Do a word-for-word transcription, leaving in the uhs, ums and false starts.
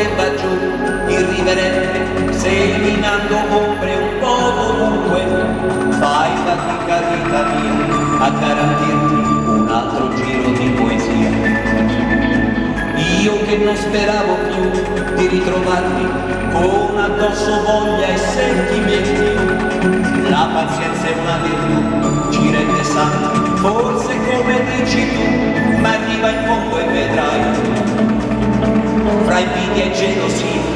che va giù, irriverente, seminando ombre un po' dovunque. Fai fatica, vita mia, a garantirti un altro giro di poesia. Io che non speravo più di ritrovarmi con addosso voglia e sentimenti. La pazienza è una virtù, ci rende santi, forse come dici tu, ma arriva in fondo e vedrai. Fra invidia e gelosia